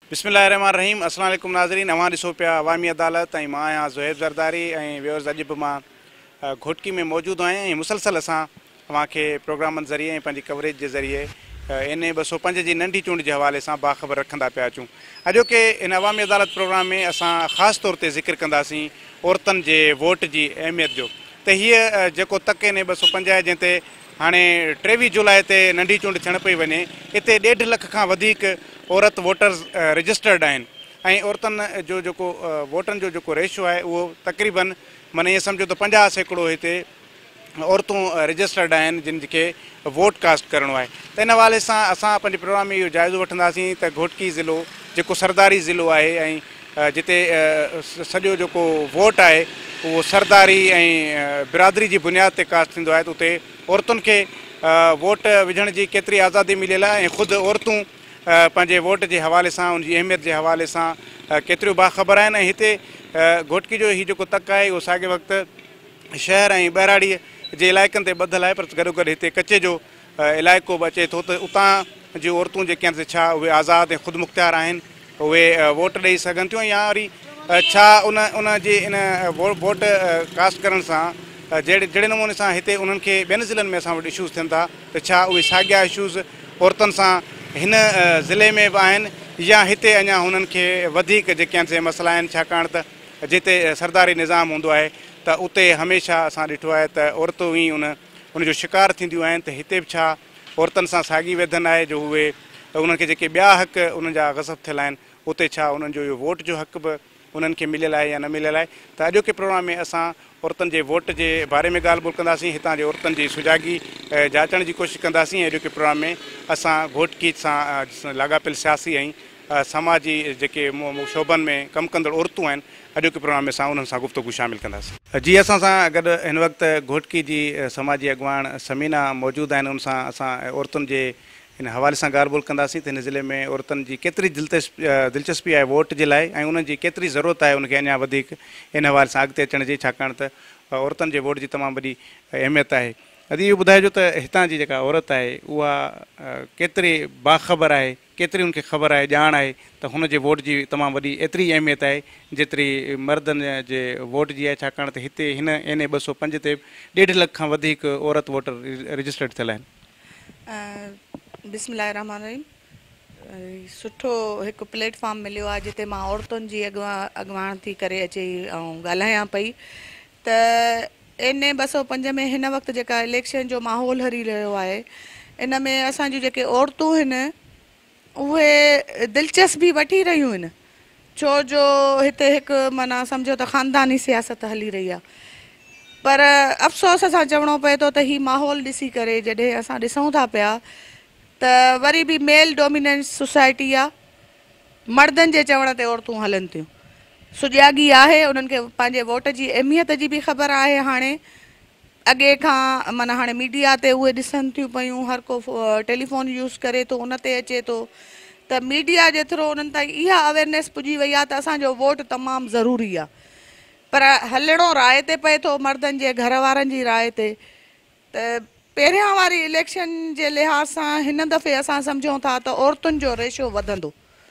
बिस्मिल्लाहिर्रहमानिर्रहीम। अस्सलाम वालेकुम नाज़रीन। अवां ॾिसो पिया अवामी अदालत ऐं मां आहियां ज़ुहैब ज़रदारी ऐं व्यूअर्स। अॼु बि मां घोटकी में मौजूदु आहियां ऐं मुसलसल असां तव्हांखे प्रोग्रामनि ज़रिए ऐं पंहिंजी कवरेज जे ज़रिए NA 205 जी नंढी चूंड जे हवाले सां बाख़बर रखंदा पिया अचूं। अॼोके इन अवामी अदालत प्रोग्राम में असां ख़ासि तौर ते ज़िक्र कंदासीं औरतुनि जे वोट जी अहमियत जो। त हीअ जेको तक NA 205 आहे, जंहिं ते हाणे 23 जुलाई ते नंढी चूंड थियण पई वञे, हिते 1.5 लख खां वधीक औरत वोटर्स रजिस्टर्ड आहिनि ऐं औरतुनि जो जेको वोटनि जो जेको रेशो आहे उहो तक़रीबन माना ईअं सम्झो त 50% हिते औरतूं रजिस्टर्ड आहिनि जिन खे वोट कास्ट करिणो आहे। त इन हवाले सां असां पंहिंजे प्रोग्राम में इहो जाइज़ो वठंदासीं त घोटकी ज़िलो जेको सरदारी ज़िलो आहे ऐं जिते सॼो जेको वोट आहे उहो सरदारी ऐं बिरादरी जी बुनियाद ते कास्ट थींदो आहे, त उते औरतुनि खे वोट विझण जी केतिरी आज़ादी मिलियल आहे ऐं ख़ुदि औरतूं पंहिंजे वोट जे हवाले सां उनजी अहमियत जे हवाले सां केतिरियूं बाख़बर आहिनि। ऐं हिते घोटकी जो हीउ जेको तक आहे उहो साॻे वक़्तु शहर ऐं ॿहिराड़ीअ जे इलाइक़नि ते ॿधलु आहे, पर गॾोगॾु हिते कचे जो इलाइक़ो बि अचे थो, त उतां जूं औरतूं जेके आहिनि छा उहे आज़ादु ऐं ख़ुदि मुख़्तियार आहिनि, उहे वोट ॾेई सघनि थियूं या वरी छा उन जे इन वोट कास्ट करण सां जहिड़े नमूने सां हिते उन्हनि खे ॿियनि ज़िलनि में असां वटि इशूज़ थियनि था, त छा उहे साॻिया इशूज़ औरतुनि सां हिन ज़िले में बि आहिनि या हिते अञा हुननि खे वधीक जेके आहिनि से मसइला आहिनि। छाकाणि त जिते सरदारी निज़ाम हूंदो आहे त उते हमेशह असां ॾिठो आहे त औरतूं ई उनजो शिकार थींदियूं आहिनि। त हिते बि छा औरतुनि सां साॻी वेधन आहे जो उहे उन्हनि खे जेके ॿिया हक़ उन्हनि जा गज़ब थियल आहिनि, उते छा उन्हनि जो इहो वोट जो हक़ बि उन्हनि खे मिलियल आहे या न मिलियल आहे। त अॼोके प्रोग्राम में असां औरतुनि जे वोट जे बारे में ॻाल्हि ॿोल कंदासीं, हितां जे औरतुनि जी सुजागी जाचण जी कोशिशि कंदासीं। ऐं अॼोके प्रोग्राम में असां घोटकी सां लाॻापियल सियासी ऐं समाजी जेके शोबनि में कमु कंदड़ औरतूं आहिनि, अॼोके प्रोग्राम में असां उन्हनि सां गुफ़्तगू शामिलु कंदासीं। जी, असां सां गॾु हिन वक़्तु घोटकी जी समाजी अॻुवाण समीना मौजूदु आहिनि। उन सां असां औरतुनि जे हिन हवाले सां ॻाल्हि ॿोल कंदासीं त हिन ज़िले में औरतुनि जी केतिरी दिलचस्पी आहे वोट जे लाइ ऐं उन्हनि जी केतिरी ज़रूरत आहे उनखे अञा वधीक इन हवाले सां अॻिते अचण जी, छाकाणि त औरतुनि जे वोट जी तमामु वॾी अहमियत आहे। अॼु इहो ॿुधाइजो त हितां जी जेका औरत आहे उहा केतिरी बाख़बर आहे, केतिरी उनखे ख़बर आहे, ॼाण आहे त हुनजे वोट जी तमामु वॾी एतिरी अहमियत आहे जेतिरी मर्दनि जे वोट जी आहे, छाकाणि त हिते हिन NA 205 ते 1.5 लख खां वधीक औरत वोटर रजिस्टर्ड थियल आहिनि। बिस्मिल्लाहिर्रहमानिर्रहीम। सुठो हिकु प्लेटफॉर्म मिलियो आहे जिते मां औरतुनि जी अॻुवाण थी करे अची ऐं ॻाल्हायां पई। त NA 205 में हिन वक़्तु जेका इलेक्शन जो माहौल हली रहियो आहे, इन में असांजूं जेके औरतूं आहिनि उहे दिलचस्पी वठी रहियूं आहिनि, छो जो हिते हिकु माना सम्झो त ख़ानदानी सियासत हली रही आहे। पर अफ़सोस सां चवणो पए थो त हीउ माहौल ॾिसी करे जॾहिं असां ॾिसूं था पिया त वरी बि मेल डोमिनेंस सोसाइटी आहे, मर्दनि जे चवण ते औरतूं हलनि थियूं। सुजागी आहे, उन्हनि खे पंहिंजे वोट जी अहमियत जी बि ख़बर आहे। हाणे अॻे खां माना हाणे मीडिया ते उहे ॾिसनि थियूं पियूं, हर को टेलीफोन यूज़ करे थो, उन ते अचे थो, त मीडिया जे थ्रू उन्हनि ताईं इहा अवेयरनेस पुॼी वई आहे त असांजो वोट तमामु ज़रूरी आहे। पर हलणो राय ते पए थो, मर्दनि जे घर वारनि जी राय ते। त पहिरियां वारी इलेक्शन जे लिहाज़ सां हिन दफ़े असां सम्झूं था त औरतुनि जो रेशो वधंदो।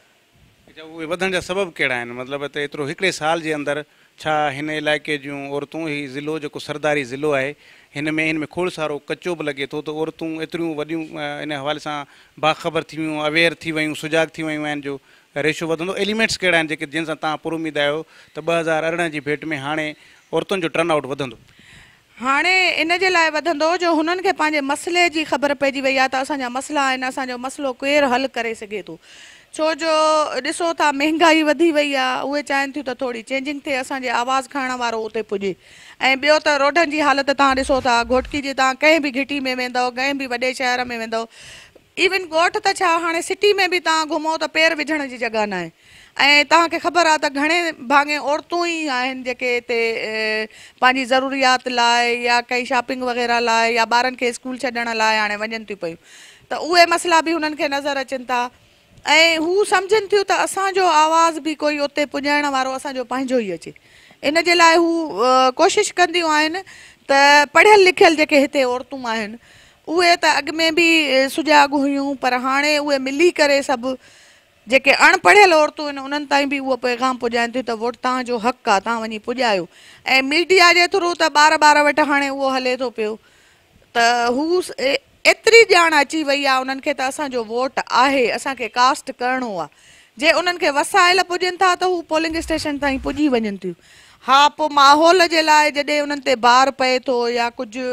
उहे वधण जा सबब कहिड़ा आहिनि? मतिलबु त एतिरो हिकिड़े साल जे अंदरि छा हिन इलाइक़े जूं औरतूं, हीउ ज़िलो जेको सरदारी ज़िलो आहे हिन में खोड़ सारो कचो बि लॻे थो, त औरतूं एतिरियूं वॾियूं इन हवाले सां बाख़बर थी वियूं, अवेयर थी वियूं, सुजाग थी वियूं आहिनि जो रेशो वधंदो। एलिमेंट्स कहिड़ा आहिनि जेके जिन सां तव्हां पुरुमीद आहियो त 2018 जी भेट में हाणे औरतुनि जो टर्नआउट वधंदो? हाणे इन जे लाइ वधंदो जो हुननि खे पंहिंजे मसइले जी ख़बर पइजी वई आहे त असांजा मसइला आहिनि, असांजो मसइलो केरु हल करे सघे थो। छो जो ॾिसो था महांगाई वधी वई आहे, उहे चाहिनि थियूं त थोरी चेंजिंग थिए, असांजे आवाज़ु खणण वारो उते पुॼे। ऐं ॿियो त रोडनि जी हालत तव्हां ॾिसो था, घोटकी जी तव्हां कंहिं बि घिटी में वेंदव, कंहिं बि वॾे शहर में वेंदव, इवन ॻोठ त छा हाणे सिटी में बि तव्हां घुमो त पेर विझण जी जॻह न आहे। ऐं तव्हांखे ख़बर आहे त घणे भाङे औरतूं ई आहिनि जेके हिते पंहिंजी ज़रूरियात लाइ या काई शॉपिंग वग़ैरह लाइ या ॿारनि खे स्कूल छॾण लाइ हाणे वञनि थियूं पियूं। त उहे मसइला बि हुननि खे नज़र अचनि था ऐं हू सम्झनि थियूं त असांजो आवाज़ बि कोई उते पुॼाइण वारो असांजो पंहिंजो ई अचे। इन जे लाइ हू कोशिशि कंदियूं आहिनि त पढ़ियल लिखियल जेके हिते औरतूं आहिनि उहे त अॻु में बि सुजाॻ हुयूं, पर हाणे उहे मिली करे सभु जेके अणपढ़ियल औरतूं आहिनि उन्हनि ताईं बि उहो पैगाम पुॼाइनि थियूं त वोट तव्हांजो हक़ु आहे, तव्हां वञी पुॼायो। ऐं मीडिया जे थ्रू त ॿार वटि हाणे उहो हले थो पियो त हू एतिरी ॼाण अची वई आहे उन्हनि खे त असांजो वोट आहे, असांखे कास्ट करिणो आहे। जे उन्हनि खे वसाइल पुॼनि था त हू पोलिंग स्टेशन ताईं पुॼी वञनि थियूं। हा, पोइ माहौल जे लाइ जॾहिं उन्हनि ते बार पए थो या कुझु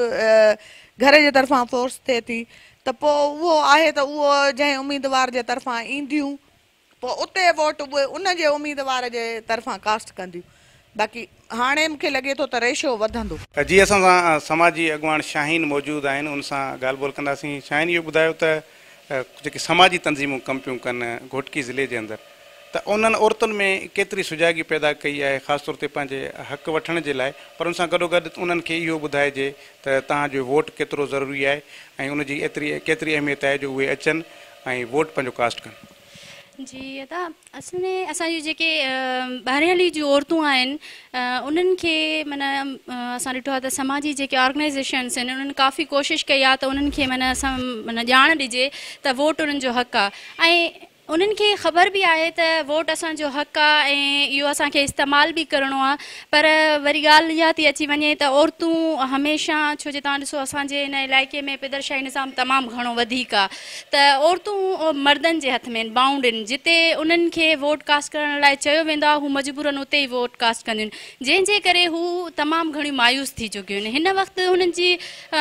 घर जे तरफ़ां फोर्स थिए थी त पोइ उहो आहे त उहो जंहिं उम्मीदवार जे तरफ़ां ईंदियूं पोइ उते वोट उहे उन जे उम्मीदवार जे तरफ़ां कास्ट कंदियूं। बाक़ी हाणे मूंखे लॻे थो त रेशो वधंदो। जी असां सां समाजी अॻुवान शाहीन मौजूदु आहिनि, उन सां ॻाल्हि ॿोल कंदासीं। शाहीन, इहो ॿुधायो त जेके समाजी तंज़ीमूं कमु पियूं कनि घोटकी ज़िले जे अंदरि, त उन्हनि औरतुनि में केतिरी सुजाॻी पैदा कई आहे ख़ासि तौर ते पंहिंजे हक़ वठण जे लाइ, पर उन सां गॾोगॾु उन्हनि खे इहो ॿुधाइजे त तव्हांजो वोट केतिरो ज़रूरी आहे ऐं उनजी केतिरी अहमियत आहे जो उहे अचनि ऐं वोट पंहिंजो कास्ट कनि। जी अदा, असल में असांजी जेके ॿाहिरियां जूं औरतूं आहिनि उन्हनि खे माना असां ॾिठो आहे त समाजी जेके ऑर्गनाइज़ेशन्स आहिनि उन्हनि काफ़ी कोशिशि कई आहे त उन्हनि खे माना असां माना ॼाण ॾिजे त वोट उन्हनि जो हक़ु आहे ऐं उन्हनि खे ख़बर बि आहे त वोट असांजो हक़ु आहे ऐं इहो असांखे इस्तेमालु बि करिणो आहे। पर वरी ॻाल्हि इहा थी अची वञे त औरतूं हमेशह, छो जो तव्हां ॾिसो असांजे हिन इलाइक़े में पिदरशाही निज़ाम तमामु घणो वधीक आहे, त औरतूं मर्दनि जे हथ में आहिनि, बाउंड आहिनि। जिते उन्हनि खे वोट कास्ट करण लाइ चयो वेंदो आहे हू मजबूरन उते ई वोट कास्ट कंदियूं आहिनि, जंहिंजे करे हू तमामु घणियूं मायूस थी चुकियूं आहिनि। हिन वक़्तु हुननि जी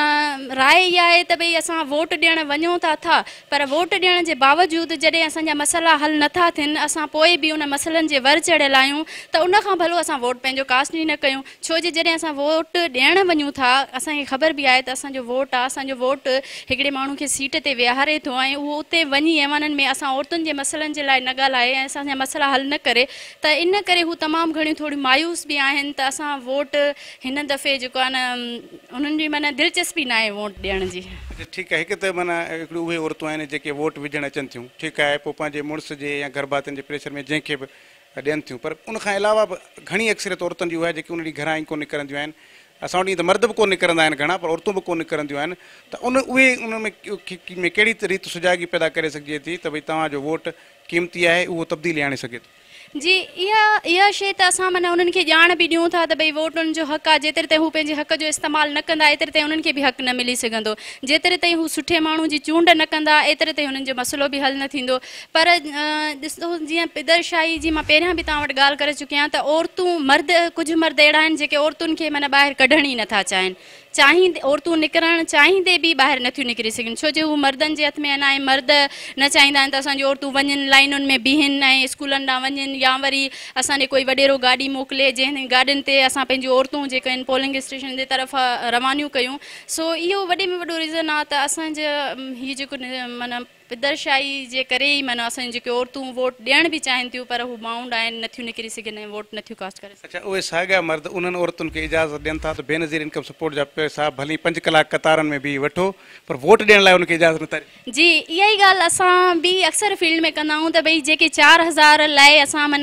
राय इहा आहे त भई असां वोट ॾियणु वञूं था, पर वोट ॾियण जे बावजूदि जॾहिं असांजा मसइला हल नथा थियनि, असां पोइ बि उन मसइलनि जे वर चढ़ियल आहियूं, त उनखां भलो असां वोट पंहिंजो कास्ट ई न कयूं। छो जे जॾहिं असां वोट ॾियणु वञूं था, असांखे ख़बर बि आहे त असांजो वोट आहे, असांजो वोट हिकिड़े माण्हू खे सीट ते विहारे थो ऐं उहो उते वञी ऐवाननि में असां औरतुनि जे मसइलनि जे लाइ न ॻाल्हाए ऐं असांजा मसइला हल न करे, त इन करे हू तमामु घणियूं थोरियूं मायूस बि आहिनि त असां वोट हिन दफ़े जेको आहे न उन्हनि जी माना दिलचस्पी न आहे वोट ॾियण जी। ठीकु आहे, हिकु त माना हिकिड़ियूं उहे औरतूं आहिनि जेके वोट विझणु अचनि थियूं, ठीकु आहे, पोइ पंहिंजे मुड़ुस जे या घर भातियुनि जे प्रेशर में जंहिंखे बि ॾियनि थियूं, पर उनखां अलावा बि घणी अक्सरियत औरतुनि जी उहा जेके उन ॾींहुं घरां ई कोन निकिरंदियूं आहिनि। असां वटि त मर्द बि कोन निकिरंदा आहिनि घणा, पर औरतूं बि कोन निकिरंदियूं आहिनि, त उहे उन में कहिड़ी रीति सुजाॻी पैदा करे सघिजे थी त भई तव्हांजो वोट क़ीमती आहे, उहो तब्दीली आणे सघे थो। जी इहा शइ त असां माना उन्हनि खे ॼाण बि ॾियूं था त भई वोट उन्हनि जो हक़ु आहे। जेतिरे ताईं हू पंहिंजे हक़ जो इस्तेमालु न कंदा एतिरे ताईं उन्हनि खे बि हक़ु न मिली सघंदो। जेतिरे ताईं हू सुठे माण्हू जी चूंड न कंदा एतिरे ताईं हुननि जो मसइलो बि हल न थींदो। पर ॾिसो, जीअं पिदरशाही जी मां पहिरियां बि तव्हां वटि ॻाल्हि करे चुकी आहियां त औरतूं कुझु मर्द अहिड़ा आहिनि जेके औरतुनि खे माना ॿाहिरि कढण ई नथा चाहिनि। औरतूं निकिरणु चाहींदे बि ॿाहिरि नथियूं निकिरी सघनि, छो जो हू मर्दनि जे हथ में आहिनि ऐं मर्द न चाहींदा आहिनि त असांजी औरतूं वञनि लाइनुनि में बीहनि ऐं स्कूलनि ॾांहुं वञनि, या वरी असांजे कोई वॾेरो गाॾी मोकिले जंहिं गाॾियुनि ते असां पंहिंजियूं औरतूं जेके आहिनि पोलिंग स्टेशन जे तरफ़ रवानियूं कयूं। सो इहो वॾे में वॾो रीज़न आहे त असांजो हीअ जेको माना पिदरशाही जे करे ई माना असांजी जेके औरतूं वोट ॾियण बि चाहिनि थियूं पर हू बाउंड आहिनि, नथियूं निकिरी सघनि ऐं वोट नथियूं कास्ट करे सघनि। अच्छा, उहे साॻिया मर्द उन्हनि औरतुनि खे इजाज़त ॾियनि था त बेनज़ीर इनकम सपोर्ट जा पैसा भली 5 कलाक कतारनि में बि वठो, पर वोट ॾियण लाइ उनखे इजाज़त नथा ॾियनि। जी इहा ई ॻाल्हि असां बि अक्सर फील्ड में कंदा आहियूं त भई जेके 4000 लाइ असां माना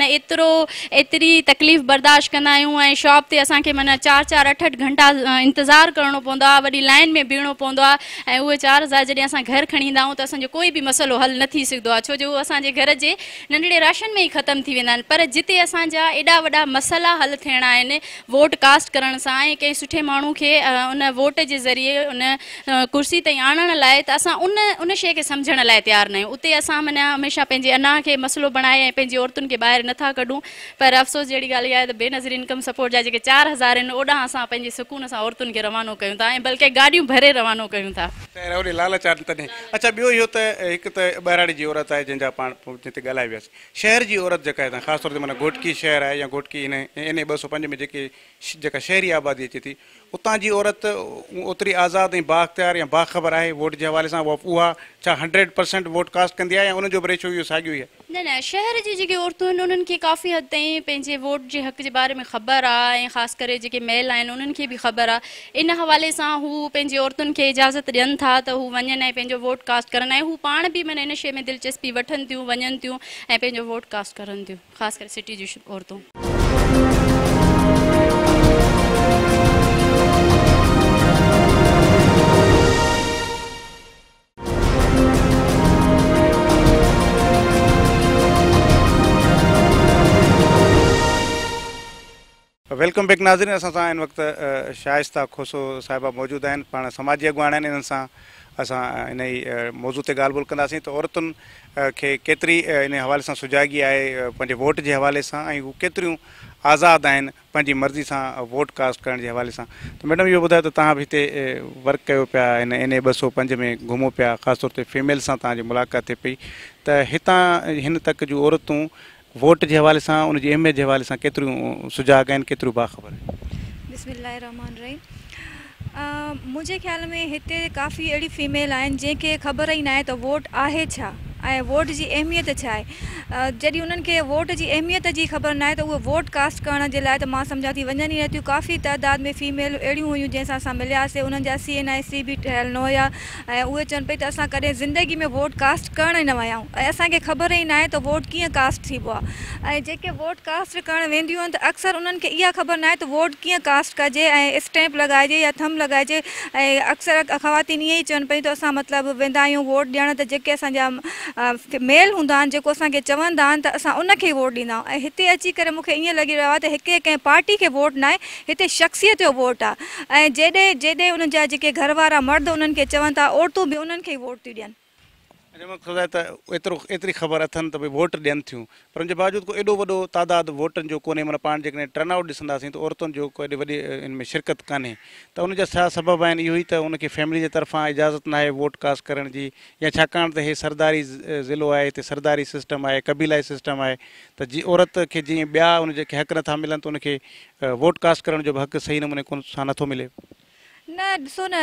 एतिरी तकलीफ़ बर्दाश्त कंदा आहियूं ऐं शॉप ते असांखे माना 4-4 8-8 घंटा इंतज़ारु करिणो पवंदो आहे, वॾी लाइन में बीहणो पवंदो आहे ऐं उहे 4000 जॾहिं असां घर खणी ईंदा आहियूं त असांजो कोई बि मसइलो हल न थी सघंदो आहे, छो जो उहे असांजे घर जे नंढड़े राशन में ई ख़तमु थी वेंदा आहिनि। पर जिते असांजा एॾा वॾा मसइला हल थियणा आहिनि वोट कास्ट करण सां ऐं कंहिं सुठे माण्हू खे उन वोट जे ज़रिए उन कुर्सी ताईं आणण लाइ, त असां उन शइ खे सम्झण लाइ तयारु न आहियूं। उते असां माना हमेशह पंहिंजे अना खे मसइलो बणाए ऐं पंहिंजी औरतुनि खे ॿाहिरि नथा कढूं। पर अफ़सोस जहिड़ी ॻाल्हि इहा आहे त बेनज़ीर इनकम सपोर्ट जा जेके 4000 आहिनि ओॾां असां पंहिंजे सुकून सां औरतुनि खे रवानो कयूं था ऐं बल्कि गाॾियूं भरे रवानो कयूं था। लालच आहे तॾहिं। अच्छा, ॿियो इहो त हिकु त ॿाहिराड़ी जी औरत आहे जंहिंजा पाण जिते ॻाल्हाए वियासीं, शहर जी औरत जेका आहे ख़ासि तौर ते माना घोटकी शहर आहे या घोटकी इन 205 में जेका शहरी आबादी अचे थी, उतां जी औरत ओतिरी आज़ादु ऐं बाख़्तियार या बाख़बर आहे वोट जे हवाले सां? उहा छा 100% वोट कास्ट कंदी आहे या उनजो बि रेशो इहो साॻियो ई आहे? न, शहर जी जेके औरतूं आहिनि उन्हनि खे काफ़ी हद ताईं पंहिंजे वोट जे हक़ जे बारे में ख़बर आहे ऐं ख़ासि करे जेके मेल आहिनि उन्हनि खे बि ख़बर आहे। इन हवाले सां हू पंहिंजी औरतुनि खे इजाज़त ॾियनि था त हू वञनि ऐं पंहिंजो वोट कास्ट करनि ऐं हू पाण बि माना इन शइ में दिलचस्पी वठनि थियूं, वञनि थियूं ऐं पंहिंजो वोट कास्ट करनि थियूं, ख़ासि करे सिटी जूं औरतूं। वेलकम बैक नाज़रीन। असां सां इन वक़्तु शाइस्ता खोसो साहिबा मौजूदु आहिनि, पाण समाजी अॻुवान आहिनि। इन्हनि सां असां इन ई मौज़ू ते ॻाल्हि ॿोल कंदासीं त औरतुनि खे केतिरी इन हवाले सां सुजाॻी आहे पंहिंजे वोट जे हवाले सां, ऐं हू केतिरियूं आज़ादु आहिनि पंहिंजी मर्ज़ी सां वोट कास्ट करण जे हवाले सां। त मैडम इहो ॿुधायो त तव्हां बि हिते वर्क कयो पिया, इन 205 में घुमो पिया, ख़ासि तौर ते फीमेल सां तव्हांजी मुलाक़ात थिए पई, त हितां हिन तक जूं औरतूं वोट जे हवाले सां, उनजी अहमियत जे हवाले सां केतिरियूं सुजाॻ आहिनि, केतिरियूं बाख़बर आहिनि? बिस्मिल्लाहिर्रहमानिर्रहीम। मुंहिंजे ख़्याल में हिते काफ़ी अहिड़ी फीमेल आहिनि जंहिंखे ख़बर ई न आहे त वोट आहे छा ऐं वोट जी अहमियत छा आहे। जॾहिं उन्हनि खे वोट जी अहमियत जी ख़बर न आहे त उहे वोट कास्ट करण जे लाइ त मां सम्झां थी वञनि ई नथियूं। काफ़ी तइदाद में फीमेल अहिड़ियूं हुयूं जंहिंसां असां मिलियासीं, उन्हनि जा CNIC बि ठहियल न हुया ऐं उहे चवनि पई त असां कॾहिं ज़िंदगी में वोट कास्ट करण ई न विया आहियूं ऐं असांखे ख़बर ई न आहे त वोट कीअं कास्ट थीबो आहे। ऐं जेके वोट कास्ट करणु वेंदियूं आहिनि त अक्सर उन्हनि खे इहा ख़बर न आहे त वोट कीअं कास्ट कजे ऐं स्टैंप लॻाइजे या थम लॻाइजे। ऐं अक्सर ख़वातीन ईअं ई चवनि पियूं त असां मतिलबु वेंदा आहियूं वोट ॾियण त जेके असांजा मेल हूंदा आहिनि, जेको असांखे चवंदा आहिनि त असां उनखे वोट ॾींदा आहियूं। ऐं हिते अची करे मूंखे ईअं लॻी रहियो आहे त हिते कंहिं पार्टी खे वोट न आहे, हिते शख़्सियत जो वोट आहे। ऐं जॾहिं उन्हनि जा जेके घर वारा मर्द उन्हनि खे चवनि था, औरतूं बि उन्हनि खे ई वोट थियूं ॾियनि। त एतिरी ख़बर अथनि त भई वोट ॾियनि थियूं, पर उनजे बावजूदि को एॾो वॾो तादाद वोटनि जो कोन्हे। माना पाण जेकॾहिं टर्नआउट ॾिसंदासीं त औरतुनि जो को एॾी वॾी इन में शिरकत कान्हे, त उनजा छा सबबु आहिनि? इहो ई त उनखे फैमिली जे तरफ़ां इजाज़त न आहे वोट कास्ट करण जी, या छाकाणि त हे सरदारी ज़िलो आहे, हिते सरदारी सिस्टम आहे, क़बीलाई सिस्टम आहे, त जी औरत खे जीअं ॿिया उन जेके हक़ नथा मिलनि त उनखे वोट कास्ट करण जो बि हक़ सही नमूने सां नथो मिले। न ॾिसो न,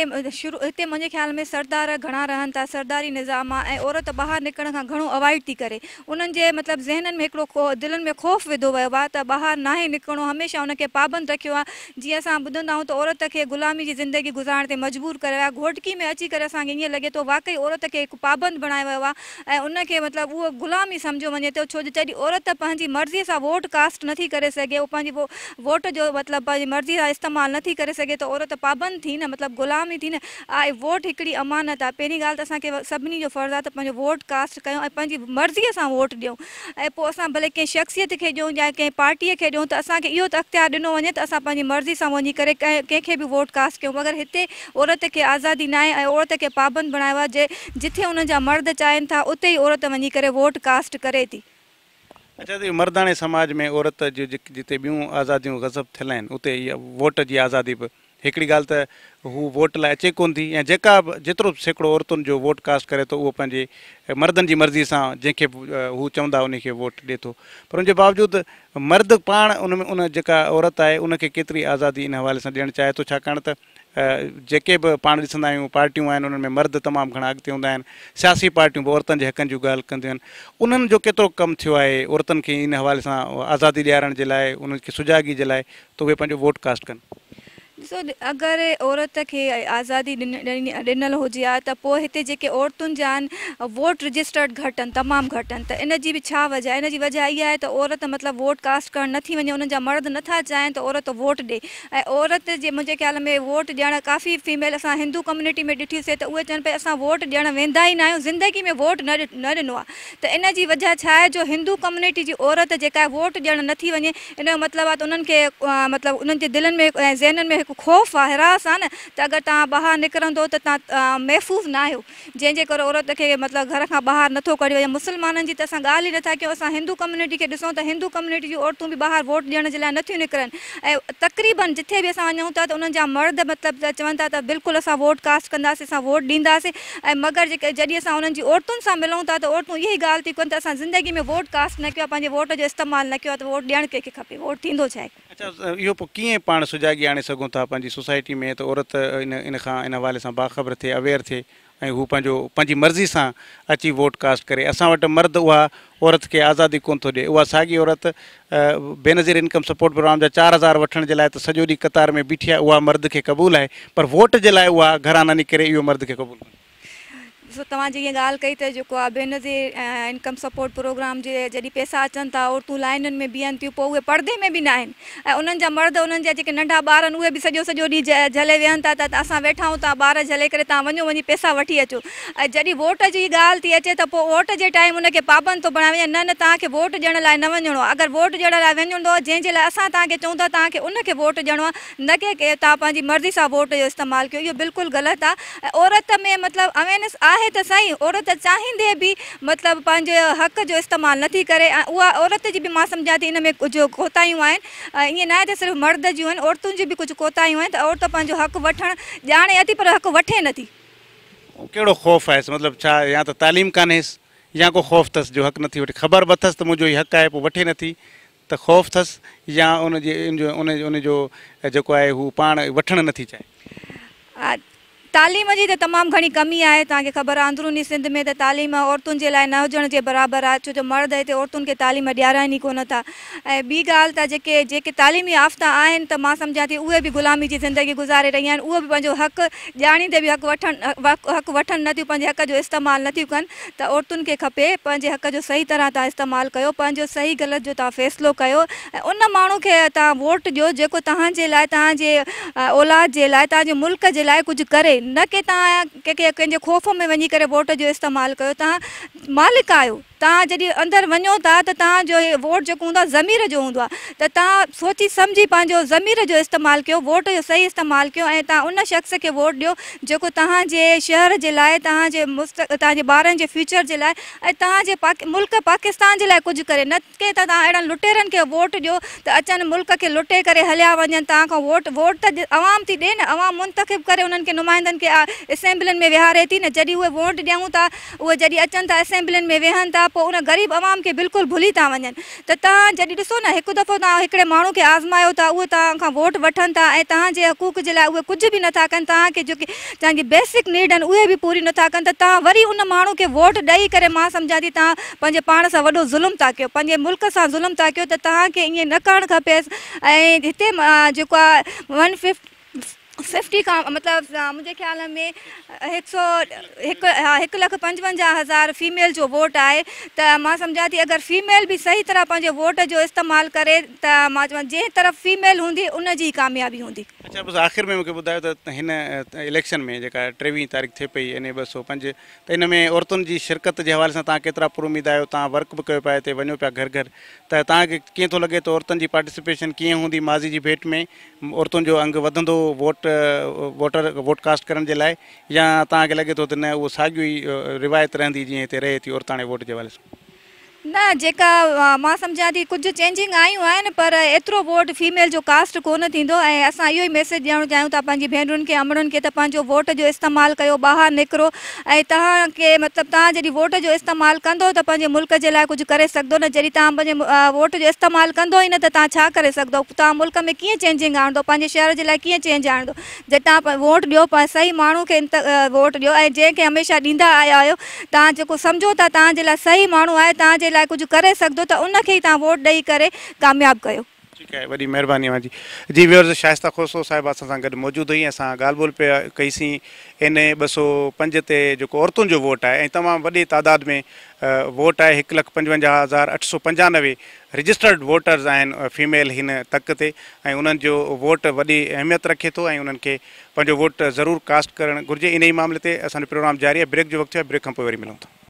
हिते मुंहिंजे ख़्याल में सरदार घणा रहनि था, सरदारी निज़ाम आहे ऐं औरत ॿाहिरि निकिरण खां घणो अवॉइड थी करे। उन्हनि जे मतिलबु ज़हननि में हिकिड़ो दिलनि में ख़ौफ़ विधो वियो आहे त ॿाहिरि नाहे निकिरणो, हमेशह उनखे पाबंद रखियो आहे। जीअं असां ॿुधंदा आहियूं त औरत खे ग़ुलामी जी ज़िंदगी गुज़ारण ते मजबूर कयो आहे। घोटकी में अची करे असांखे ईअं लॻे थो वाक़ई औरत खे हिकु पाबंद बणायो वियो आहे ऐं उनखे मतिलबु उहो ग़ुलामी सम्झो वञे थो। छो जो जॾहिं औरत पंहिंजी मर्ज़ीअ सां वोट कास्ट नथी करे सघे, उहो पंहिंजी वोट जो मतिलबु पंहिंजी मर्ज़ी सां इस्तेमालु नथी करे सघे, त औरत पाबंद थी न, मतिलबु ग़ुलामी थी न आहे। वोट हिकिड़ी अमानत आहे। पहिरीं ॻाल्हि त असांखे सभिनी जो फ़र्ज़ु आहे त पंहिंजो वोट कास्ट कयूं ऐं पंहिंजी मर्ज़ीअ सां वोट ॾियूं। ऐं पोइ असां भले कंहिं शख़्सियत खे ॾियूं या कंहिं पार्टीअ खे ॾियूं, त असांखे इहो त अख़्तियार ॾिनो वञे त असां पंहिंजी मर्ज़ी सां वञी करे कंहिंखे बि वोट कास्ट कयूं। मगर हिते औरत खे आज़ादी न आहे ऐं औरत खे पाबंद बणायो आहे। जिथे उन्हनि जा मर्द चाहिनि था उते ई औरत वञी करे वोट कास्ट करे थी। अच्छा, त मर्दाणे समाज में औरत जो जिते ॿियूं आज़ादियूं गज़ब थियल आहिनि, उते इहा वोट जी आज़ादी बि हिकिड़ी ॻाल्हि त हू वोट लाइ अचे कोन थी, ऐं जेका बि जेतिरो सैकड़ो औरतुनि जो वोट कास्ट करे थो उहो पंहिंजे मर्दनि जी मर्ज़ी सां जंहिंखे हू चवंदा उनखे वोट ॾिए थो। पर उनजे बावजूदि मर्द पाण उन जेका औरत आहे उनखे केतिरी आज़ादी इन हवाले सां ॾियणु चाहे थो, छाकाणि त जेके बि पाण ॾिसंदा आहियूं पार्टियूं आहिनि उन्हनि में मर्द तमामु घणा अॻिते हूंदा आहिनि। सियासी पार्टियूं बि औरतुनि जे हक़नि जूं ॻाल्हि कंदियूं आहिनि। उन्हनि जो केतिरो कमु थियो आहे औरतुनि खे इन हवाले सां आज़ादी ॾियारण जे लाइ, उन्हनि खे सुजाॻी जे लाइ, त उहे पंहिंजो वोट कास्ट कनि? ॾिसो, अगरि औरत खे आज़ादी ॾिनल हुजे आहे त पोइ हिते जेके औरतुनि जा आहिनि वोट रजिस्टर्ड घटि आहिनि, तमामु घटि आहिनि। त इन जी बि छा वजह आहे? इन जी वजह इहा आहे त औरत मतिलबु वोट कास्ट करणु नथी वञे, उन्हनि जा मर्द नथा चाहिनि त औरत वोट ॾिए। ऐं औरत जे मुंहिंजे ख़्याल में वोट ॾियणु काफ़ी फीमेल असां हिंदू कम्यूनिटी में ॾिठीसीं त उहे चवनि पिया असां वोट ॾियणु वेंदा ई न आहियूं, ज़िंदगी में वोट न ॾिनो आहे। त इन जी वजह छा आहे? जो हिंदू कम्यूनिटी जी औरत जेका आहे वोट ॾियणु नथी वञे, इन जो मतिलबु आहे त उन्हनि खे मतिलबु उन्हनि जे दिलनि में ऐं ज़हननि में ख़ौफ़ आहे, हिरास आहे न, त अगरि तव्हां ॿाहिरि निकिरंदो त तव्हां महफ़ूज़ न आहियो, जंहिंजे करे औरत खे मतिलबु घर खां ॿाहिरि नथो कढी वञे। मुस्लमाननि जी त असां ॻाल्हि ई नथा कयूं। असां हिंदू कम्यूनिटी खे ॾिसूं त हिंदू कम्यूनिटी जी औरतूं बि ॿाहिरि वोट ॾियण जे लाइ नथियूं निकिरनि। ऐं तक़रीबन जिथे बि असां वञूं था त उन्हनि जा मर्द मतिलबु चवनि था त बिल्कुलु असां वोट कास्ट कंदासीं, असां वोट ॾींदासीं। ऐं मगर जॾहिं असां उन्हनि जी औरतुनि सां मिलूं था त औरतूं इहा ई ॻाल्हि थी कनि त असां ज़िंदगी में वोट कास्ट न कयो आहे, पंहिंजे वोट जो इस्तेमालु न कयो आहे, त वोट ॾियणु कंहिंखे खपे, वोट थींदो छा आहे? अच्छा, इहो पोइ कीअं पाण सुजाॻी आणे सघूं था पंहिंजी सोसाइटी में त औरत इन हवाले सां बाख़बर थिए, अवेयर थिए ऐं हू पंहिंजी मर्ज़ी सां अची वोट कास्ट करे? असां वटि मर्द उहा औरत खे आज़ादी कोन थो ॾिए। उहा साॻी औरत बेनज़ीर इनकम सपोर्ट प्रोग्राम जा 4000 वठण जे लाइ त सॼो ॾींहुं कतार में बीठी आहे, उहा मर्द खे क़बूलु आहे, पर वोट जे लाइ उहा घरां न निकिरे, इहो मर्द खे क़बूलु कोन्हे। तव्हां जीअं ॻाल्हि कई त जेको आहे भेण जे इनकम सपोर्ट प्रोग्राम जे जॾहिं पैसा अचनि था औरतूं लाइनुनि में बीहनि थियूं पोइ उहे परदे में बि न आहिनि ऐं उन्हनि जा मर्द उन्हनि जा जेके नंढा ॿार आहिनि उहे बि सॼो ॾींहुं झले वेहनि था त असां वेठा आहियूं तव्हां ॿार झले करे तव्हां वञी पैसा वठी अचो ऐं जॾहिं वोट जी ॻाल्हि थी अचे त पोइ वोट जे टाइम उनखे पाबंद थो बणाए न तव्हांखे वोट ॾियण लाइ न वञिणो आहे अगरि वोट ॾियण लाइ वञिणो आहे जंहिंजे लाइ असां तव्हांखे चऊं था तव्हांखे उनखे वोट ॾियणो आहे न की तव्हां पंहिंजी मर्ज़ी सां वोट जो इस्तेमालु कयो इहो बिल्कुलु ग़लति आहे ऐं औरत में मतिलबु अवेयरनेस आहे त सही औरत चाहींदे बि मतिलबु पंहिंजे हक़ जो इस्तेमालु नथी करे ऐं उहा औरत जी बि मां सम्झां थी इन में कुझु कोताहियूं आहिनि ईअं न आहे त सिर्फ़ु मर्द जूं आहिनि औरतुनि जी बि कुझु कोताहियूं आहिनि त औरत पंहिंजो हक़ु वठणु ॼाणे अथी पर हक़ु वठे नथी कहिड़ो ख़ौफ़ आहे मतिलबु छा या त तालीम कान्हेसि या को ख़ौफ़ अथसि जो हक़ु नथी वठे ख़बर बि अथसि त मुंहिंजो हीउ हक़ु आहे पोइ वठे नथी त ख़ौफ़ अथसि या उनजो जेको आहे हू पाण वठणु नथी चाहे तालीम जी त तमामु घणी कमी आहे तव्हांखे ख़बर आहे अंदरूनी सिंध में त तालीम औरतुनि जे लाइ न हुजण जे बराबरि आहे छो जो मर्द हिते औरतुनि खे तालीम ॾियाराइनि ई कोन था ऐं ॿी ॻाल्हि त जेके तालीमी याफ़्ता आहिनि त मां सम्झां थी उहे बि ग़ुलामी जी ज़िंदगी गुज़ारे रही आहिनि उहे बि पंहिंजो हक़ु ॼाणींदे बि हक़ु वठनि नथियूं पंहिंजे हक़ जो इस्तेमालु नथियूं कनि त औरतुनि खे खपे पंहिंजे हक़ जो सही तरह तव्हां इस्तेमालु कयो पंहिंजो सही ग़लति जो तव्हां फ़ैसिलो कयो ऐं उन माण्हू खे तव्हां वोट ॾियो जेको तव्हांजे लाइ तव्हांजे औलाद जे लाइ तव्हांजे मुल्क जे लाइ कुझु करे न की तव्हां कंहिंजे ख़ौफ़ में वञी करे वोट जो इस्तेमालु कयो तव्हां मालिक आहियो तव्हां जॾहिं अंदरि वञो था त तव्हांजो वोट जेको हूंदो आहे ज़मीर जो हूंदो आहे त तव्हां सोची सम्झी पंहिंजो ज़मीर जो इस्तेमालु कयो वोट जो सही इस्तेमालु कयो ऐं तव्हां उन शख़्स खे वोट ॾियो जेको तव्हांजे शहर जे लाइ तव्हांजे ॿारनि जे फ्यूचर जे लाइ ऐं तव्हांजे मुल्क पाकिस्तान जे लाइ कुझु करे न की त तव्हां अहिड़नि लुटेरनि खे वोट ॾियो त अचनि मुल्क खे लुटे करे हलिया वञनि तव्हां खां वोट त अवाम थी ॾिए न अवाम मुंतख़िब करे उन्हनि खे नुमाइंदनि खे असेंबलियुनि में विहारे थी न जॾहिं उहे वोट ॾियूं था उहे जॾहिं अचनि था असेंबलियुनि में वेहनि था पोइ उन ग़रीब अवाम खे बिल्कुलु भुली था वञनि त तव्हां जॾहिं ॾिसो न हिकु दफ़ो तव्हां हिकिड़े माण्हू खे आज़मायो था उहे तव्हां खां वोट वठनि था ऐं तव्हांजे हक़ूक़ जे लाइ उहे कुझु बि नथा कनि तव्हांखे जेके तव्हांजी बेसिक नीड आहिनि उहे बि पूरी नथा कनि त तव्हां वरी उन माण्हू खे वोट ॾेई करे मां सम्झां थी तव्हां पंहिंजे पाण सां वॾो ज़ुल्म था कयो पंहिंजे मुल्क सां ज़ुल्म था कयो त तव्हांखे ईअं न करणु खपेसि ऐं हिते जेको आहे 150 खां मतिलबु मुंहिंजे ख़्याल में 1,55,000 फीमेल जो वोट आहे त मां सम्झां थी अगरि फीमेल बि सही तरह पंहिंजे वोट जो इस्तेमालु करे त मां चवां जंहिं तरफ़ फीमेल हूंदी उनजी कामयाबी हूंदी अच्छा बसि आख़िर में मूंखे ॿुधायो त हिन इलेक्शन में जेका 23 तारीख़ थिए पई NA 205 त इन में औरतुनि जी शिरकत जे हवाले सां तव्हां केतिरा पुरुमीद आहियो तव्हां वर्क बि कयो पिया हिते वञो पिया घर घर त तव्हांखे कीअं थो लॻे त औरतुनि जी पार्टिसिपेशन कीअं हूंदी माज़ी जी भेट में औरतुनि जो अंग वधंदो वोट कास्ट करण जे लाइ या तव्हांखे लॻे थो त न उहो साॻियो ई रिवायत रहंदी जीअं हिते रहे थी औरताणे वोट जे हवाले सां न जेका मां सम्झां थी कुझु चेंजिंग आयूं आहिनि पर एतिरो वोट फीमेल जो कास्ट कोन थींदो ऐं असां इहो ई मैसेज ॾियणु चाहियूं था पंहिंजी भेनरुनि खे अमड़ुनि खे त पंहिंजो वोट जो इस्तेमालु कयो ॿाहिरि निकिरो ऐं तव्हांखे मतिलबु तव्हां जॾहिं वोट जो इस्तेमालु कंदो त पंहिंजे मुल्क जे लाइ कुझु करे सघंदो न जॾहिं तव्हां पंहिंजे वोट जो इस्तेमालु कंदो ई न त तव्हां छा करे सघंदो तव्हां मुल्क में कीअं चेंजिंग आणंदो पंहिंजे शहर जे लाइ कीअं चेंज आणंदो जॾहिं तव्हां वोट ॾियो सही माण्हू खे वोट ॾियो ऐं जंहिंखे हमेशह ॾींदा आया आहियो तव्हां जेको सम्झो था तव्हांजे लाइ सही माण्हू आहे तव्हांजे लाइ कुझु करे सघंदो त उनखे ई तव्हां वोट ॾेई करे कामयाबु कयो ठीकु आहे वॾी महिरबानी आहे जी व्यूअर्स शाइस्ता खोसो साहिबा असां सां गॾु मौजूदु हुई असां ॻाल्हि ॿोल पिया कईसीं NA 205 ते जेको औरतुनि जो वोट आहे ऐं तमामु वॾी तादाद में वोट आहे 1,55,895 रजिस्टर्ड वोटर्स आहिनि फीमेल हिन तक ते ऐं उन्हनि जो वोट वॾी अहमियत रखे थो ऐं उन्हनि खे पंहिंजो वोट ज़रूरु कास्ट करणु घुरिजे इन ई मामले ते असांजो प्रोग्राम जारी आहे ब्रेक जो वक़्तु आहे ब्रेक खां पोइ वरी मिलूं था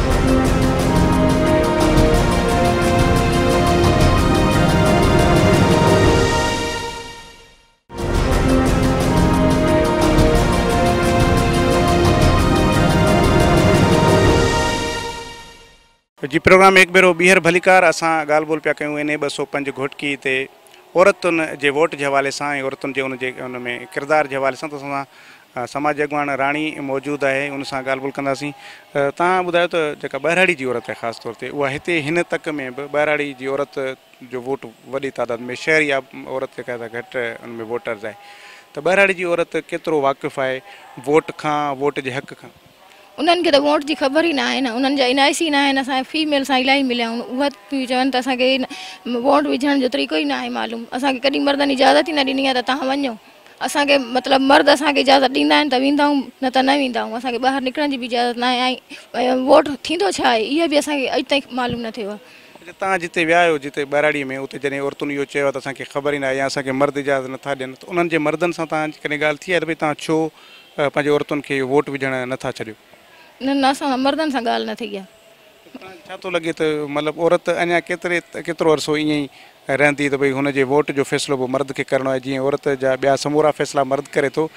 जी प्रोग्राम एक भेरो ॿीहर भलीकार असां ॻाल्हि ॿोल पिया कयूं NA 205 घोटकी ते औरतुनि जे वोट जे हवाले सां ऐं औरतुनि जे उन में किरदार जे हवाले सां त असां समाज अॻवान राणी मौजूदु आहे उन सां ॻाल्हि ॿोल कंदासीं तव्हां ॿुधायो त जेका ॿाहिराड़ी जी औरत आहे ख़ासि तौर ते उहा हिते हिन तक में बि ॿाहिराड़ी जी औरत जो वोट वॾी तादाद में शहरी औरत जेका घटि उन में वोटर्स आहे त ॿाहिराड़ी जी औरत केतिरो वाक़िफ़ु आहे वोट खां वोट जे हक़ खां उन्हनि खे त वोट जी ख़बर ई न आहे न उन्हनि जा NIC न आहिनि असांजे फीमेल सां इलाही मिलिया आहिनि उहा चवनि त असांखे वोट विझण जो तरीक़ो ई न आहे मालूम असांखे कॾहिं मर्दनि इजाज़त ई न ॾिनी आहे त तव्हां वञो असांखे मतिलबु मर्द असांखे इजाज़त ॾींदा आहिनि त वेंदा आहियूं न त न वेंदा आहियूं असांखे ॿाहिरि निकिरण जी बि इजाज़त न आहे ऐं वोट थींदो छा आहे इहो बि असांखे अॼु ताईं मालूम न थियो आहे। तव्हां जिते विया आहियो जिते ॿाराड़ीअ में उते जॾहिं औरतुनि इहो चयो आहे त असांखे ख़बर ई न आहे या असांखे मर्द इजाज़त नथा ॾियनि त उन्हनि जे मर्दनि सां तव्हांजी कॾहिं ॻाल्हि थी आहे त भई तव्हां छो पंहिंजे औरतुनि खे वोट विझणु नथा छॾियो? न न असां मर्दनि सां ॻाल्हि न थी आहे। छा थो लॻे त मतिलबु औरत अञा केतिरो अरसो ईअं ई रहंदी त भई हुनजे वोट जो फ़ैसिलो बि मर्द खे करिणो आहे जीअं औरत जा ॿिया समूरा फ़ैसिला मर्द करे थो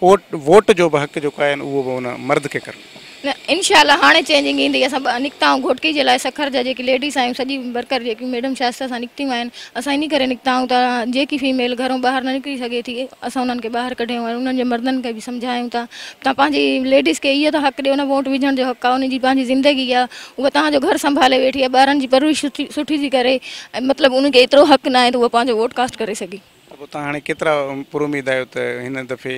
वोट जो बि हक़ जेको आहे उहो बि हुन मर्द खे करिणो आहे। न इनशाला हाणे चेंजिंग ईंदी असां निकिता आहियूं घोटकी जे लाइ सखर जा जेकी लेडीज़ आहियूं सॼी वर्कर जेकी मैडम शास्त्र सां निकितियूं आहिनि असां इन करे निकिता आहियूं त जेकी फीमेल घरों ॿाहिरि न निकिरी सघे थी असां उन्हनि खे ॿाहिरि कढियूं ऐं उन्हनि जे मर्दनि खे बि सम्झायूं था तव्हां पंहिंजी लेडीज़ खे इहो त हक़ ॾियो न वोट विझण जो हक़ आहे उनजी पंहिंजी ज़िंदगी आहे उहा तव्हांजो घर संभाले वेठी आहे ॿारनि जी परवरिश सुठी थी करे ऐं मतिलबु उनखे एतिरो हक़ न आहे त उहा पंहिंजो वोट कास्ट करे सघे। त पोइ तव्हां हाणे केतिरा पुरुमीद आहियो त हिन दफ़े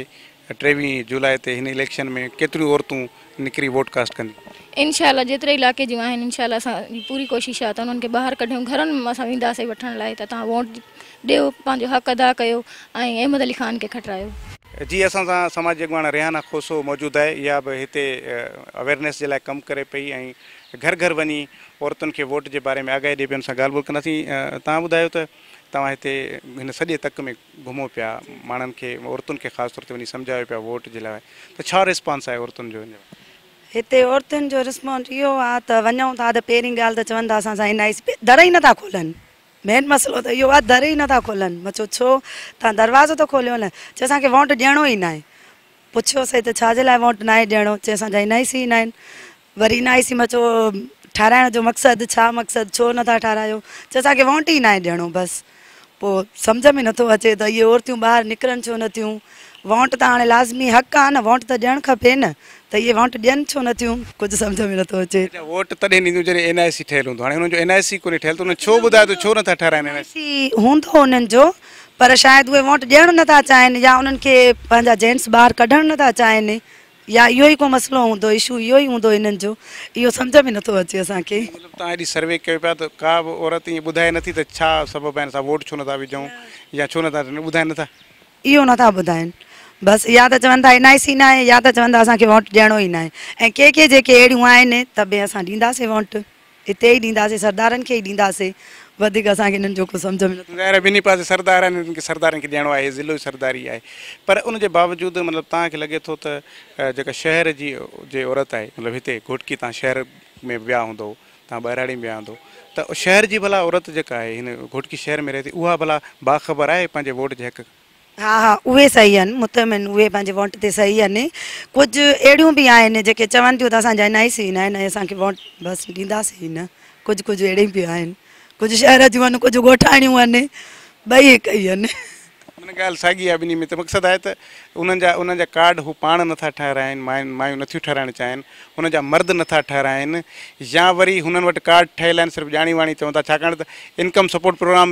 23 जुलाई ते हिन इलेक्शन में केतिरियूं औरतूं निकिरी वोट कास्ट कंदी? इनशाला जेतिरे इलाइक़े जूं आहिनि इनशाला असांजी पूरी कोशिशि आहे त उन्हनि खे ॿाहिरि कढियूं घरनि में असां वेंदासीं वठण लाइ त तव्हां वोट ॾियो पंहिंजो हक़ अदा कयो ऐं अहमद अली ख़ान खे खटरायो। जी असां सां समाजी अॻवान रेहाना खोसो मौजूदु आहे इहा बि हिते अवेयरनेस जे लाइ कमु करे पई ऐं घर घर वञी औरतुनि खे वोट जे बारे में आगाही ॾिए पई हुन सां ॻाल्हि ॿोल कंदासीं। तव्हां ॿुधायो त तव्हां हिते हिन सॼे तक में घुमो पिया माण्हुनि खे औरतुनि खे ख़ासि तौर ते वञी सम्झायो पिया वोट जे लाइ त छा रिस्पॉन्स आहे औरतुनि जो? हिते औरतुनि जो रिस्पॉन्स इहो आहे त वञूं था त पहिरीं ॻाल्हि त चवनि था असां सां NIC दर ई नथा खोलनि मेन मसइलो त इहो आहे दर ई नथा खोलनि मां छो तव्हां दरवाज़ो त खोलियो न चए असांखे वोट ॾियणो ई न आहे पुछियोसीं त छाजे लाइ वोट न आहे ॾियणो चए असांजा NIC ई न आहिनि वरी NIC मां चयो ठाराइण जो मक़सदु छा मक़सदु छो नथा ठारायो चए असांखे वोट ई न आहे ॾियणो बसि पोइ सम्झ में नथो अचे त इहे औरतियूं ॿाहिरि निकिरनि छो नथियूं वोट त हाणे लाज़मी हक़ आहे न वोट त ॾियणु खपे न त इहे वोट ॾियनि छो नथियूं कुझु सम्झ में नथो अचे। वोट तॾहिं ॾींदियूं जॾहिं NIC ठहियलु हूंदो हाणे हुननि जो NIC कोन्हे ठहियलु त हुन छो ॿुधायो त छो नथा ठाराइनि? NIC हूंदो हुननि जो पर शायदि उहे वोट ॾियणु नथा चाहिनि या उन्हनि खे पंहिंजा जेंट्स ॿाहिरि कढणु नथा चाहिनि या इहो ई को मसइलो हूंदो इशू इहो ई हूंदो हिननि जो इहो सम्झ में नथो अचे असांखे। तव्हां हेॾी सर्वे कयो पिया त का बि औरत ईअं ॿुधाए नथी त छा सबबु आहिनि असां वोट छो नथा विझूं या छो नथा ॿुधाइनि नथा? इहो नथा ॿुधाइनि बसि या त चवनि था NIC न आहे या त चवनि था असांखे वोट ॾियणो ई न आहे ऐं के जेके अहिड़ियूं आहिनि त भई असां ॾींदासीं वोट हिते ई ॾींदासीं सरदारनि खे ई ॾींदासीं वधीक असांखे हिननि जो कुझु सम्झ में नथो ॿाहिरि ॿिन्ही पासे सरदार आहिनि हिननि खे सरदारनि खे ॾियणो आहे ज़िलो सरदारी आहे पर उनजे बावजूदि मतिलबु तव्हांखे लॻे थो त जेका शहर जी जे औरत आहे मतिलबु हिते घोटकी तव्हां शहर में विया हूंदो तव्हां ॿाहिराड़ी में विया हूंदो त शहर जी भला औरत जेका आहे हिन घोटकी शहर में रहे थी उहा भला बाख़बर आहे पंहिंजे वोट जे हक़? हा उहे सही आहिनि मुतमिन उहे पंहिंजे वोट ते सही आहिनि कुझु अहिड़ियूं बि आहिनि जेके चवनि थियूं त असांजा NIC न आहिनि ऐं असांखे वोट बसि ॾींदासीं न कुझु अहिड़ियूं बि आहिनि कुझु शहर जूं आहिनि कुझु ॻोठाणियूं आहिनि ॿई हिकु ई आहिनि। मन ॻाल्हि साॻी आहे ॿिन्ही में त मक़सदु आहे त उन्हनि जा कार्ड हू पाण नथा ठाराइनि मायूं नथियूं ठाराइणु चाहिनि हुन जा मर्द नथा ठाराइनि या वरी हुननि वटि कार्ड ठहियल आहिनि सिर्फ़ु ॼाणी वाणी चवनि था छाकाणि त इनकम सपोर्ट प्रोग्राम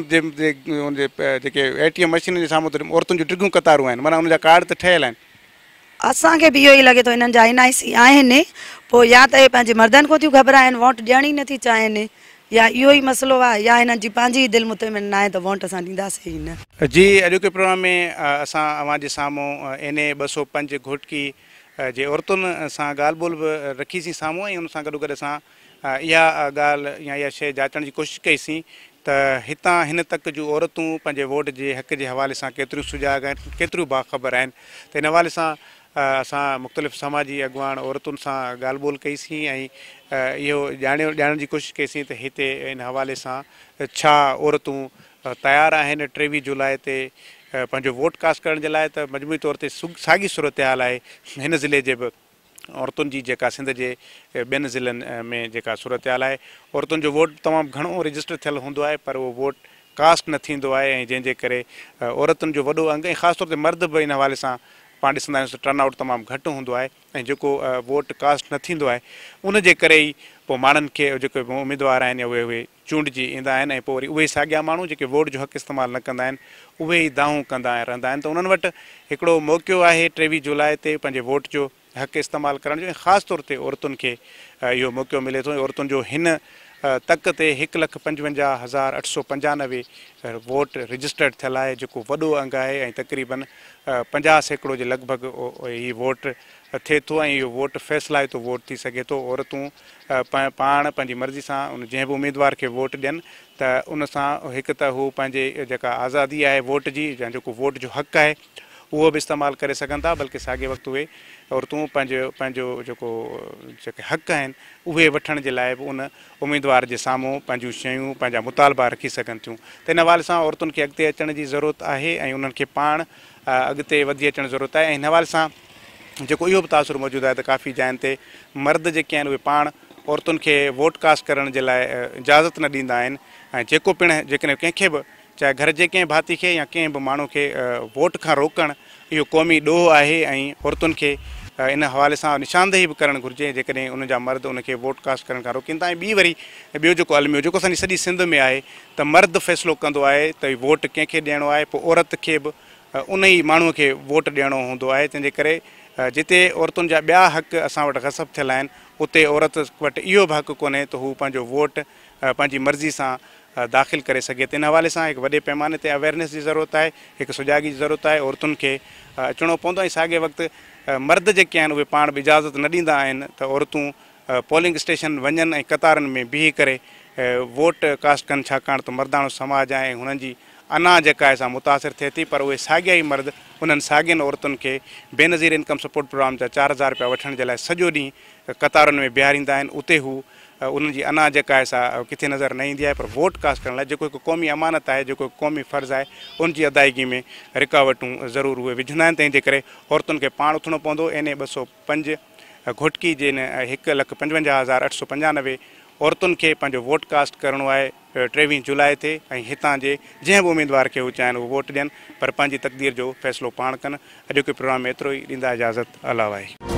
जेके ATM मशीन जे साम्हूं त औरतुनि जूं टिगियूं कतारूं आहिनि माना हुनजा कार्ड त ठहियल आहिनि। असांखे बि इहो ई लॻे थो हिननि जा NIC आहिनि पोइ या त इहे पंहिंजे मर्दनि खां थियूं घबराइनि वोट ॾियण ई नथी चाहिनि या इहो ई मसइलो आहे या हिननि जी पंहिंजी दिलि मुतमिन न आहे त वोट असां ॾींदासीं ई न। जी अॼोके प्रोग्राम में असां अव्हां जे साम्हूं NA 205 घोटकी जे औरतुनि सां ॻाल्हि ॿोल बि रखीसीं साम्हूं ऐं हुन सां गॾो गॾु असां इहा ॻाल्हि या इहा शइ जाचण जी कोशिशि कईसीं त हितां हिन तक जूं औरतूं पंहिंजे वोट जे हक़ जे हवाले सां केतिरियूं सुजाॻ आहिनि केतिरियूं बाख़बर आहिनि त हिन हवाले सां असां मुख़्तलिफ़ समाजी अॻवान औरतुनि सां ॻाल्हि ॿोल कईसीं ऐं इहो ॼाणण जी कोशिशि कईसीं त हिते इन हवाले सां छा औरतूं तयारु आहिनि 23 जुलाई ते पंहिंजो वोट कास्ट करण जे लाइ त मजमूई तौर ते साॻी सूरत हाल आहे हिन ज़िले जे बि औरतुनि जी जेका सिंध जे ॿियनि ज़िलनि में जेका सूरत हाल आहे औरतुनि जो वोट तमामु घणो रजिस्टर थियलु हूंदो आहे पर उहो वोट कास्ट न थींदो आहे ऐं जंहिंजे करे औरतुनि जो वॾो अंग ऐं ख़ासि तौर ते मर्द बि इन हवाले सां पाण ॾिसंदा आहियूं टर्नआउट तमामु घटि हूंदो आहे ऐं जेको वोट कास्ट न थींदो आहे उनजे करे ई पोइ माण्हुनि खे जेके उमेदवार आहिनि उहे चूंडिजी ईंदा आहिनि ऐं पोइ वरी उहे साॻिया माण्हू जेके वोट जो हक़ इस्तेमालु न कंदा आहिनि उहे ई दाऊं कंदा रहंदा आहिनि त उन्हनि वटि हिकिड़ो मौक़ो आहे 23 जुलाई ते पंहिंजे वोट जो हक़ इस्तेमालु करण जो ऐं ख़ासि तौर ते औरतुनि खे इहो मौक़ो मिले थो औरतुनि जो हिन तक ते 1,55,895 वोट रजिस्टर्ड थियल आहे, जेको वॾो अंग आहे ऐं तक़रीबन 50% जे लॻभॻि ही वोट थिए थो ऐं इहो वोट फ़ैसिलाए थो वोट थी सघे थो। औरतूं पाण पंहिंजी मर्ज़ी सां जंहिं बि उमेदवार खे वोट ॾियनि त उन सां हिकु त हू पंहिंजे जेका आज़ादी आहे वोट जी या जेको वोट जो हक़ु आहे उहो बि इस्तेमालु करे सघनि था, बल्कि साॻे वक़्तु उहे औरतूं पंहिंजो जेके हक़ आहिनि उहे वठण जे लाइ बि उन उमेदवार जे साम्हूं पंहिंजूं शयूं पंहिंजा मुतालबा रखी सघनि थियूं। त इन हवाले सां औरतुनि खे अॻिते अचण जी ज़रूरत आहे ऐं उन्हनि खे पाण अॻिते वधी अचण जी ज़रूरत आहे। ऐं हिन हवाले सां जेको इहो बि तासुरु मौजूदु आहे त काफ़ी जाइनि ते मर्द जेके आहिनि उहे पाण औरतुनि खे वोट कास्ट करण जे लाइ इजाज़त न ॾींदा आहिनि ऐं जेको पिणु जेकॾहिं कंहिंखे बि चाहे घर जे कंहिं भाती खे या कंहिं बि माण्हू खे वोट खां रोकणु इहो क़ौमी ॾोह आहे ऐं औरतुनि खे इन हवाले सां निशानदेही बि करणु घुरिजे जेकॾहिं उनजा मर्द उनखे वोट कास्ट करण खां रोकीनि था। ऐं ॿियो जेको अलमियो जेको असांजी सॼी सिंध में आहे त मर्द फ़ैसिलो कंदो आहे त वोट कंहिंखे ॾियणो आहे, पोइ औरत खे बि उन ई माण्हूअ खे वोट ॾियणो हूंदो आहे। तंहिंजे करे जिते औरतुनि जा ॿिया हक़ असां वटि ग़सब थियल आहिनि उते औरत वटि इहो बि हक़ु कोन्हे त हू पंहिंजो वोट पंहिंजी मर्ज़ी सां दाख़िल करे सघे। त इन हवाले सां हिकु वॾे पैमाने ते अवेयरनेस जी ज़रूरत आहे, हिकु सुजागी जी ज़रूरत आहे। औरतुनि खे अचिणो पवंदो ऐं साॻे वक़्तु मर्द जेके आहिनि उहे पाण बि इजाज़त न ॾींदा आहिनि त औरतूं पोलिंग स्टेशन वञनि ऐं कतारनि में बीही करे वोट कास्ट कनि, छाकाणि त मर्दाणो समाज आहे ऐं हुननि जी अना जेका आहे सा मुतासिर थिए थी। पर उहे साॻिया ई मर्द उन्हनि साॻियनि औरतुनि खे बेनज़ीर इनकम सपोर्ट प्रोग्राम जा 4,000 रुपया वठण जे लाइ सॼो ॾींहुं कतारुनि में बीहारींदा आहिनि। उते हू उन्हनि जी अना जेका आहे सा किथे नज़र न ईंदी आहे। पर वोट कास्ट करण लाइ जेको हिकु क़ौमी अमानत आहे, जेको क़ौमी फ़र्ज़ु आहे, उन जी अदायगी में रुकावटूं ज़रूरु उहे विझंदा आहिनि। तंहिंजे करे औरतुनि खे पाण उथिणो पवंदो। NA 205 घोटकी जे 1,55,895 औरतुनि खे पंहिंजो वोट कास्ट करिणो आहे 23 जुलाई ते ऐं हितां जे जंहिं बि उमेदवार खे हू चाहिनि उहो वोट ॾियनि पर पंहिंजी तक़दीर जो फ़ैसिलो पाण कनि। अॼोके प्रोग्राम में एतिरो ई, ॾींदा इजाज़त। अल्लाह वाहे।